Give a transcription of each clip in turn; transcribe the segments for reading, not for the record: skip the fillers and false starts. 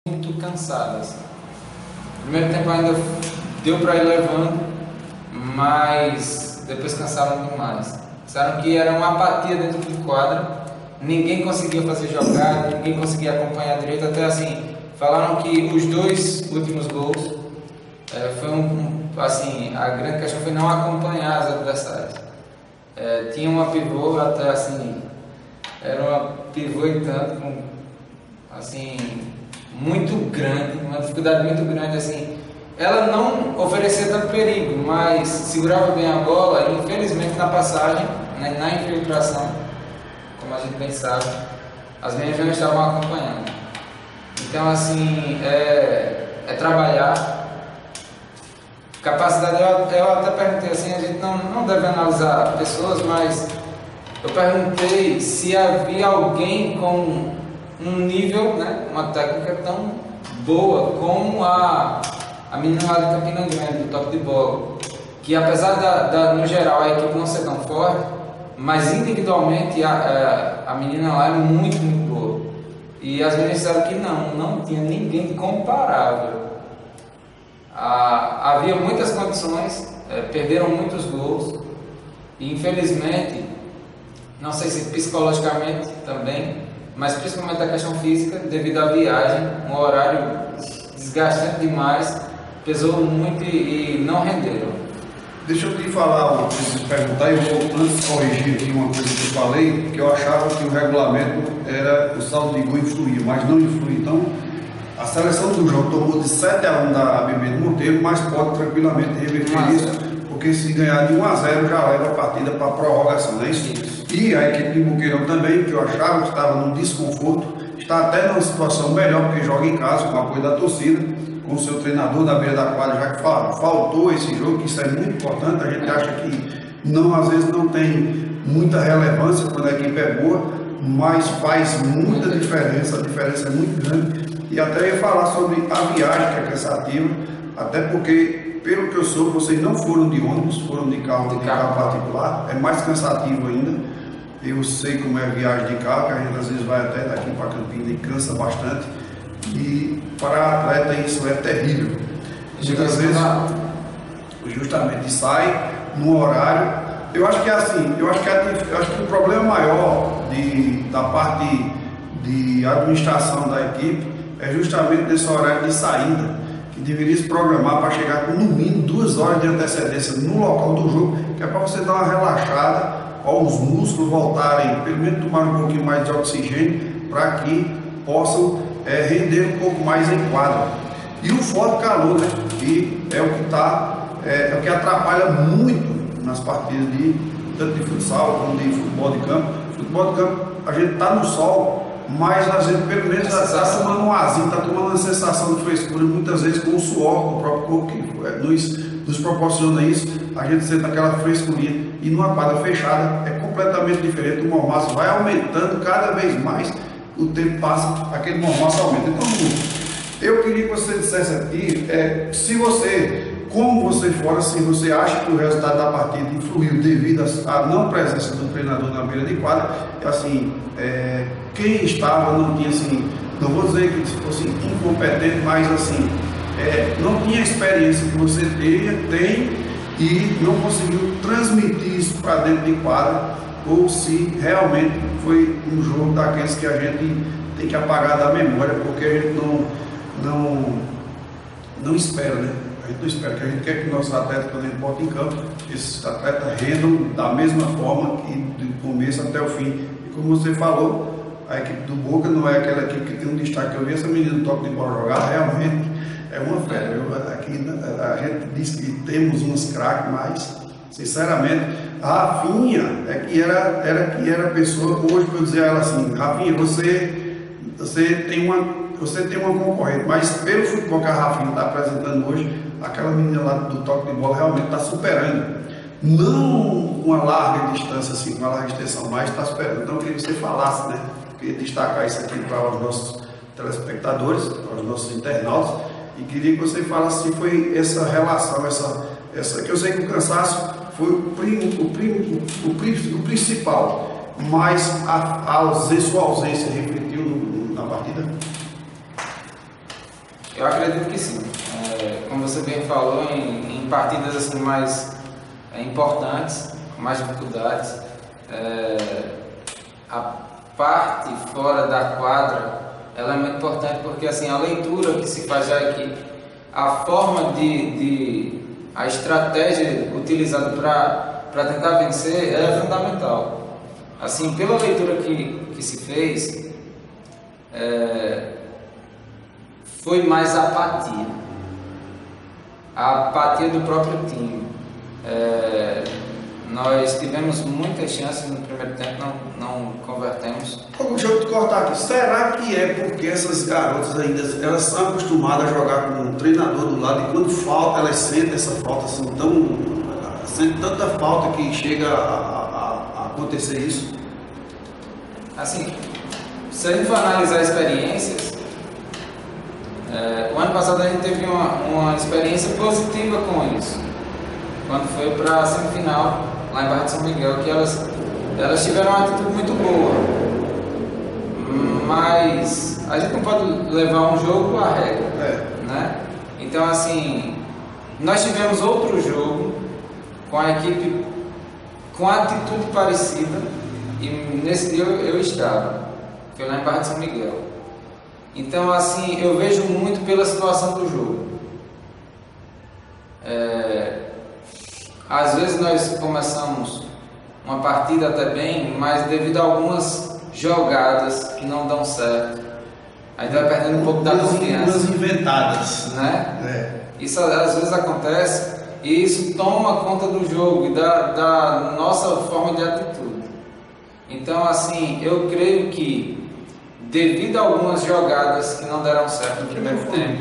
muito cansadas. No primeiro tempo ainda deu para ir levando, mas depois cansaram demais. Disseram que era uma apatia dentro de quadra, ninguém conseguia fazer jogada, ninguém conseguia acompanhar direito, até assim, falaram que os dois últimos gols foi assim, a grande questão foi não acompanhar as adversárias. Tinha uma pivô até assim, era uma pivô e tanto, assim, muito grande, uma dificuldade muito grande, assim, ela não oferecia tanto perigo, mas segurava bem a bola e infelizmente na passagem, na infiltração, como a gente bem sabe, as meninas não estavam acompanhando. Então assim, é trabalhar. Capacidade, eu até perguntei assim, a gente não deve analisar pessoas, mas eu perguntei se havia alguém com um nível, né, uma técnica tão boa como a menina lá de Campina Grande, do toque de bola, que apesar no geral a equipe não ser tão forte, mas individualmente a menina lá é muito, muito boa. E as meninas disseram que não tinha ninguém comparável. Havia muitas condições, perderam muitos gols e infelizmente, não sei se psicologicamente também, mas principalmente a questão física, devido à viagem, um horário desgastante demais, pesou muito e não renderam. Deixa eu te falar, eu preciso perguntar, e eu vou antes corrigir aqui uma coisa que eu falei, que eu achava que o regulamento era o saldo de gol influir, mas não influi. Então, a seleção do jogo tomou de 7-1 da ABB do Monteiro, mas pode tranquilamente reverter isso, porque se ganhar de 1-0 já leva a partida para a prorrogação, não é isso? E a equipe de Boqueirão também, que eu achava que estava num desconforto, está até numa situação melhor, porque joga em casa, com o apoio da torcida, com o seu treinador na beira da quadra, já que faltou esse jogo, que isso é muito importante. A gente acha que às vezes não tem muita relevância quando a equipe é boa, mas faz muita diferença, a diferença é muito grande. E até ia falar sobre a viagem, que é cansativa, até porque, pelo que eu soube, vocês não foram de ônibus, foram de carro particular, é mais cansativo ainda. Eu sei como é a viagem de carro, que a gente às vezes vai até daqui para Campina e cansa bastante. E para atleta isso é terrível. Muitas vezes justamente sai no horário. Eu acho que é assim, eu acho que o problema maior da parte de administração da equipe é justamente nesse horário de saída, que deveria se programar para chegar com no mínimo 2 horas de antecedência no local do jogo, que é para você dar uma relaxada, os músculos voltarem, pelo menos tomar um pouquinho mais de oxigênio, para que possam render um pouco mais em quadra. E o forte calor, né, que é o que é o que atrapalha muito nas partidas tanto de futsal como de futebol de campo. Futebol de campo, a gente está no sol, mas às vezes pelo menos está tomando um azinho, está tomando uma sensação de frescura, muitas vezes com o suor do próprio corpo que nos proporciona isso, a gente sente aquela frescurinha. E numa quadra fechada é completamente diferente, o mormaço vai aumentando cada vez mais, o tempo passa, aquele mormaço aumenta. Então, eu queria que você dissesse aqui, como você fora, se você acha que o resultado da partida influiu devido à não presença do treinador na beira de quadra, assim, quem estava não tinha, assim, não vou dizer que fosse incompetente, mas assim, não tinha a experiência que você tem e não conseguiu transmitir isso para dentro de quadra, ou se realmente foi um jogo daqueles que a gente tem que apagar da memória, porque a gente não espera, né? A gente não espera, que a gente quer que nossos atletas, quando a gente bota em campo, esses atletas rendam da mesma forma que do começo até o fim. E como você falou, a equipe do Boca não é aquela equipe que tem um destaque. Eu vi essa menina do toque de bola jogar, realmente é uma fera. Aqui a gente diz que temos uns craques, mas sinceramente a Rafinha que era a pessoa hoje para eu dizer a ela assim: Rafinha, você tem uma concorrente, mas pelo futebol que a Rafinha está apresentando hoje, aquela menina lá do toque de bola realmente está superando, não uma larga distância assim, uma larga extensão, mas está superando. Então eu queria que você falasse, né? Eu queria destacar isso aqui para os nossos telespectadores, para os nossos internautas, e queria que você falasse se foi essa relação, essa que eu sei que o cansaço foi o principal, mas sua ausência refletiu na partida? Eu acredito que sim. Como você bem falou, em partidas assim mais importantes, com mais dificuldades, a parte fora da quadra ela é muito importante porque assim a leitura que se faz da equipe, a forma a estratégia utilizada para tentar vencer é fundamental. Assim, pela leitura que se fez, foi mais apatia. A apatia do próprio time. Nós tivemos muitas chances no primeiro tempo, não convertemos. Deixa eu te cortar aqui. Será que é porque essas garotas ainda elas são acostumadas a jogar com um treinador do lado e quando falta elas sentem essa falta assim sentem tanta falta que chega a acontecer isso? Assim, se a gente for analisar experiências, o ano passado a gente teve uma experiência positiva com isso. Quando foi para a semifinal, lá em Barra de São Miguel, que elas tiveram uma atitude muito boa. Mas a gente não pode levar um jogo à regra, né? Então, assim, nós tivemos outro jogo com a equipe com atitude parecida e nesse dia eu estava. Foi lá em Barra de São Miguel. Então, assim, eu vejo muito pela situação do jogo. Às vezes nós começamos uma partida até bem, mas devido a algumas jogadas que não dão certo, a gente vai perdendo um pouco da confiança. Umas inventadas. Né? Isso às vezes acontece e isso toma conta do jogo e da nossa forma de atitude. Então, assim, eu creio que devido a algumas jogadas que não deram certo no primeiro tempo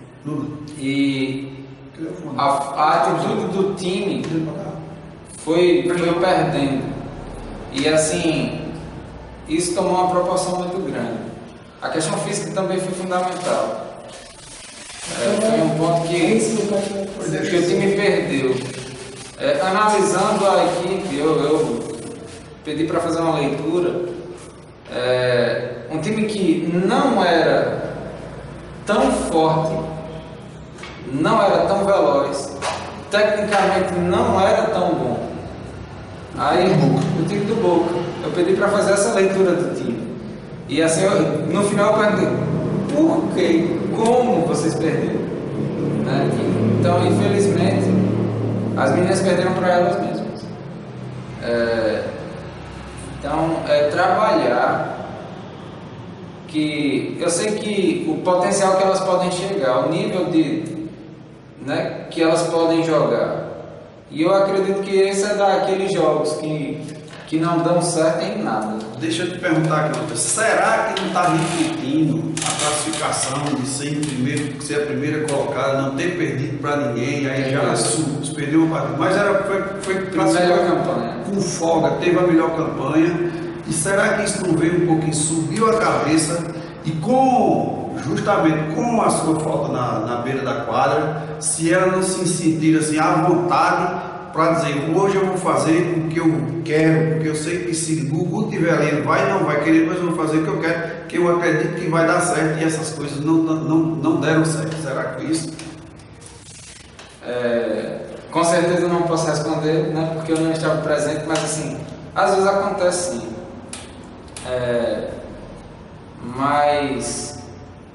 e a atitude do time foi perdendo e assim isso tomou uma proporção muito grande. A questão física também foi fundamental. Foi um ponto que o time perdeu. Analisando a equipe, eu pedi para fazer uma leitura. Um time que não era tão forte, não era tão veloz, tecnicamente não era tão bom. Aí o time do Boca, eu pedi para fazer essa leitura do time. E assim, no final eu perguntei, por quê? Como vocês perderam? Né? Então, infelizmente, as meninas perderam para elas mesmas. Então, trabalhar que eu sei que o potencial que elas podem chegar, o nível que elas podem jogar. E eu acredito que esse é daqueles jogos que não dão certo em nada. Deixa eu te perguntar aqui, será que não está repetindo a classificação de ser a primeira colocada, não ter perdido para ninguém, aí já perdeu uma partida, mas foi classificado com folga, teve a melhor campanha, e será que isso não veio um pouquinho, subiu a cabeça e justamente com a sua falta na beira da quadra, se ela não se sentir assim à vontade para dizer, hoje eu vou fazer o que eu quero, porque eu sei que se o Guto estiver ali, ele não vai querer, mas eu vou fazer o que eu quero, que eu acredito que vai dar certo, e essas coisas não deram certo. Será que foi isso? Com certeza eu não posso responder, né, porque eu não estava presente, mas assim, às vezes acontece sim. Mas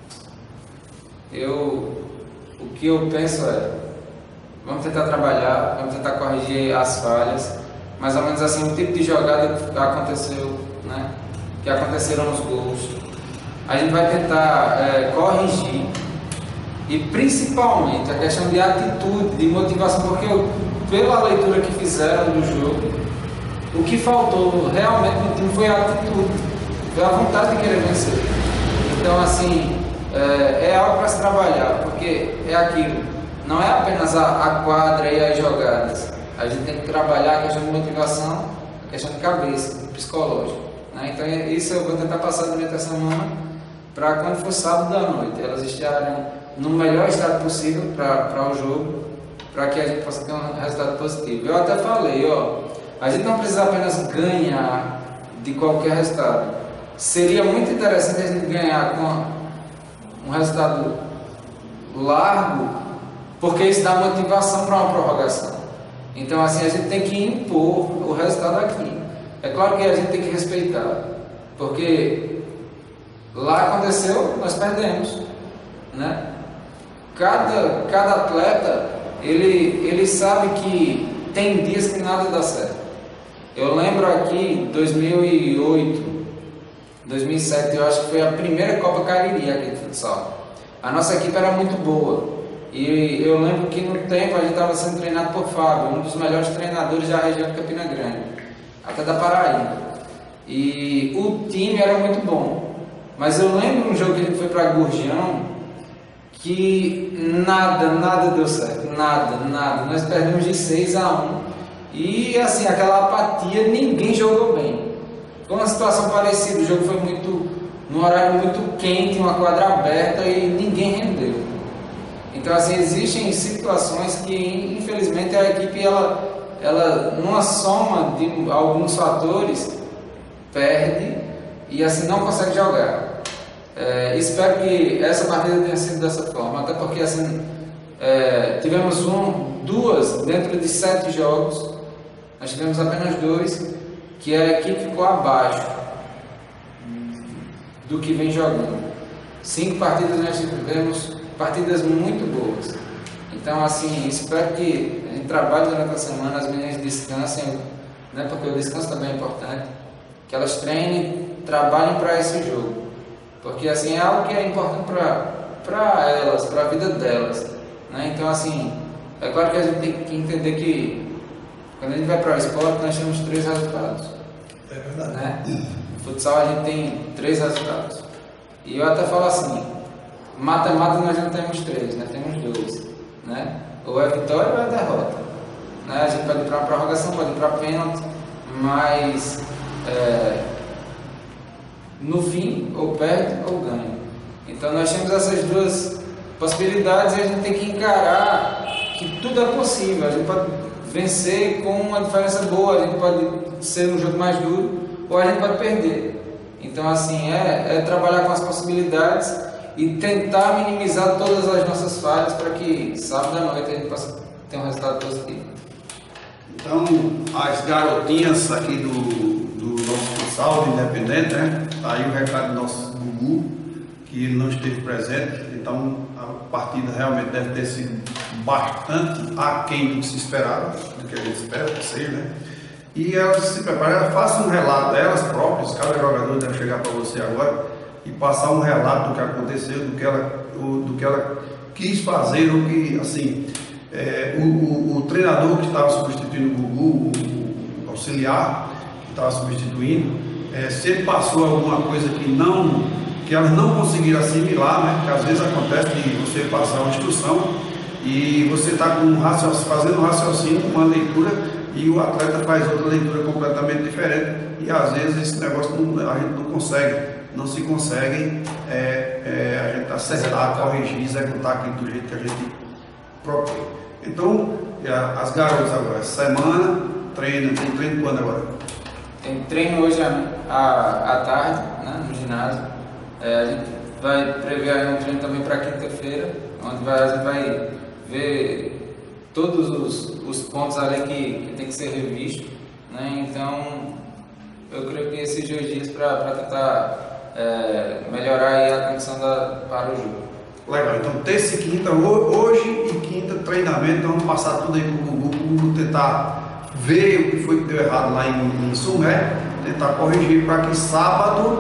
o que eu penso vamos tentar trabalhar, vamos tentar corrigir as falhas, mais ou menos assim, o tipo de jogada que aconteceu, né, que aconteceram nos gols, a gente vai tentar corrigir, e principalmente a questão de atitude, de motivação, porque pela leitura que fizeram do jogo, o que faltou realmente no time foi a atitude, foi a vontade de querer vencer. Então, assim, é algo para se trabalhar, porque é aquilo, não é apenas a quadra e as jogadas, a gente tem que trabalhar a questão de motivação, a questão de cabeça, do psicológico, né? Então, isso eu vou tentar passar durante a semana, para quando for sábado à noite, elas estarem no melhor estado possível para o jogo, para que a gente possa ter um resultado positivo. Eu até falei, a gente não precisa apenas ganhar de qualquer resultado. Seria muito interessante a gente ganhar com um resultado largo, porque isso dá motivação para uma prorrogação. Então, assim, a gente tem que impor o resultado aqui. É claro que a gente tem que respeitar, porque lá aconteceu, nós perdemos, né? Cada atleta, ele sabe que tem dias que nada dá certo. Eu lembro aqui, 2008, 2007, eu acho que foi a primeira Copa Cariri aqui de futsal. A nossa equipe era muito boa. E eu lembro que no tempo a gente estava sendo treinado por Fábio, um dos melhores treinadores da região de Campina Grande, até da Paraíba. E o time era muito bom. Mas eu lembro um jogo que a gente foi para Gurjão, que nada deu certo, nada. Nós perdemos de 6-1 e assim, aquela apatia, ninguém jogou bem. Foi uma situação parecida, o jogo foi num horário muito quente, uma quadra aberta e ninguém rendeu. Então, assim, existem situações que, infelizmente, a equipe, ela numa soma de alguns fatores, perde e, assim, não consegue jogar. Espero que essa partida tenha sido dessa forma, até porque, assim, tivemos duas dentro de 7 jogos, nós tivemos apenas 2, que a equipe ficou abaixo do que vem jogando. 5 partidas nós tivemos partidas muito boas. Então, assim, espero que a gente trabalhe durante a semana, as meninas descansem, né, porque o descanso também é importante, que elas treinem, trabalhem para esse jogo, porque assim é algo que é importante para elas, para a vida delas, né? Então, assim, é claro que a gente tem que entender que quando a gente vai para o esporte nós temos 3 resultados. É verdade. Né? No futsal a gente tem 3 resultados. E eu até falo assim, mata-mata nós não temos 3, nós temos 2, né? Ou é vitória ou é derrota, né? A gente pode ir para uma prorrogação, pode ir para pênalti, mas no fim ou perde ou ganha. Então nós temos essas 2 possibilidades e a gente tem que encarar que tudo é possível. A gente pode vencer com uma diferença boa, a gente pode ser um jogo mais duro ou a gente pode perder. Então, assim, é trabalhar com as possibilidades e tentar minimizar todas as nossas falhas para que sábado à noite a gente possa ter um resultado positivo. Então, as garotinhas aqui do nosso futsal Independente, né? Tá aí o recado do nosso Gugu, que ele não esteve presente. Então, a partida realmente deve ter sido bastante aquém do que se esperava, do que a gente espera que seja, né? E elas se preparam, façam um relato delas próprias, cada jogador deve chegar para você agora e passar um relato do que aconteceu, do que ela quis fazer, o que, assim, o treinador que estava substituindo o Gugu, o auxiliar que estava substituindo, se ele passou alguma coisa que elas não conseguiram assimilar, né? Porque às vezes acontece de você passar uma instrução e você está fazendo um raciocínio, uma leitura, e o atleta faz outra leitura completamente diferente, e às vezes esse negócio a gente não se consegue a gente acertar, corrigir, executar aquilo do jeito que a gente propõe. Então, as garotas agora, essa semana, tem treino quando agora? Tem treino hoje à tarde, né, no ginásio. A gente vai prever um treino também para quinta-feira, onde a gente vai ver todos os pontos ali que tem que ser revisto, né? Então, eu creio que esses 2 dias para tentar melhorar aí a condição para o jogo. Legal, então terça e quinta, hoje e quinta treinamento, então vamos passar tudo aí para o Gugu, tentar ver o que foi que deu errado lá em Sumé, tentar corrigir para que sábado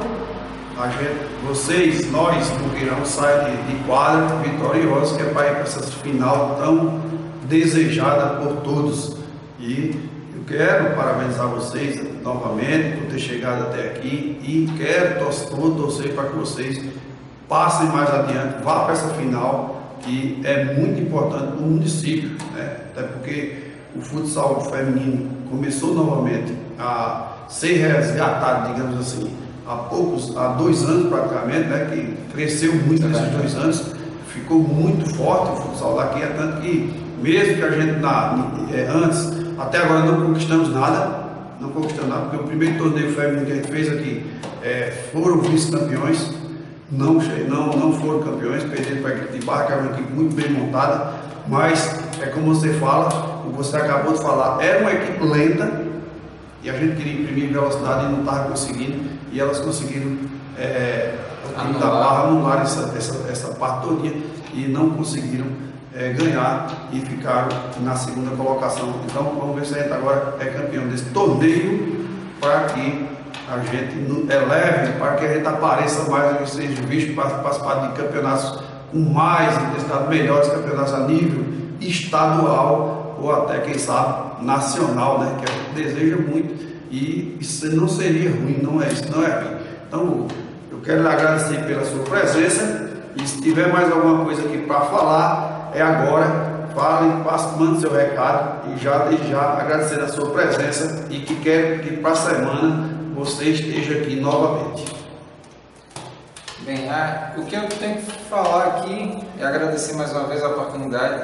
nós, Bugueirão, saia de quadra vitoriosos, que é para ir para essa final tão desejada por todos. E eu quero parabenizar vocês novamente por ter chegado até aqui e quero torcer para que vocês passem mais adiante, vá para essa final que é muito importante para o município, né? Até porque o futsal feminino começou novamente a ser resgatado, digamos assim, há 2 anos praticamente, né? Que cresceu muito nesses 2 anos, ficou muito forte o futsal daqui, é tanto que mesmo que a gente antes, até agora não conquistamos nada, porque o primeiro torneio feminino que a gente fez aqui foram vice-campeões, não foram campeões, perderam para a equipe de Barra, que era uma equipe muito bem montada, mas é como você fala, como você acabou de falar, era uma equipe lenta e a gente queria imprimir velocidade e não estava conseguindo, e elas conseguiram o time da Barra anular essa parte todinha e não conseguiram ganhar e ficaram na segunda colocação. Então vamos ver se a gente agora é campeão desse torneio para que a gente eleve, para que a gente apareça mais e seja visto para participar de campeonatos com mais intensidade, melhores campeonatos a nível estadual ou até, quem sabe, nacional, né? Que a gente deseja muito e isso não seria ruim, não é ruim. Então eu quero lhe agradecer pela sua presença e se tiver mais alguma coisa aqui para falar, é agora. Fale, mande seu recado e desde já agradecer a sua presença e que quero que para a semana você esteja aqui novamente. Bem, o que eu tenho que falar aqui é agradecer mais uma vez a oportunidade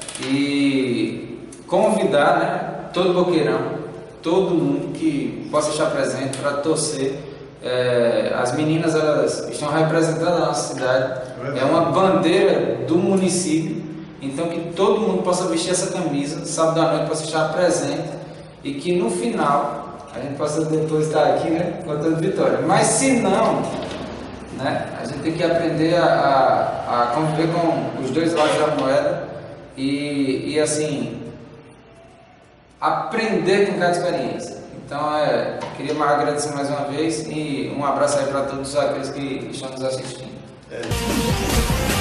e convidar, né, todo boqueirão, todo mundo que possa estar presente para torcer. As meninas, elas estão representando a nossa cidade, é uma bandeira do município, então que todo mundo possa vestir essa camisa, sábado à noite possa estar presente e que no final a gente possa depois estar aqui, né, contando vitória. Mas se não, né, a gente tem que aprender a conviver com os dois lados da moeda e assim, aprender com cada experiência. Então, queria agradecer mais uma vez e um abraço aí para todos aqueles que estão nos assistindo.